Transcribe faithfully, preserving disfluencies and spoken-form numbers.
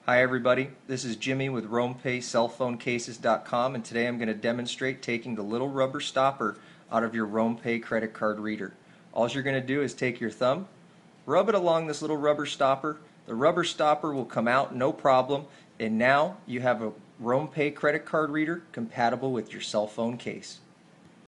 Hi everybody, this is Jimmy with RoamPay Cell Phone Cases dot com, and today I'm going to demonstrate taking the little rubber stopper out of your RoamPay credit card reader. All you're going to do is take your thumb, rub it along this little rubber stopper. The rubber stopper will come out no problem, and now you have a RoamPay credit card reader compatible with your cell phone case.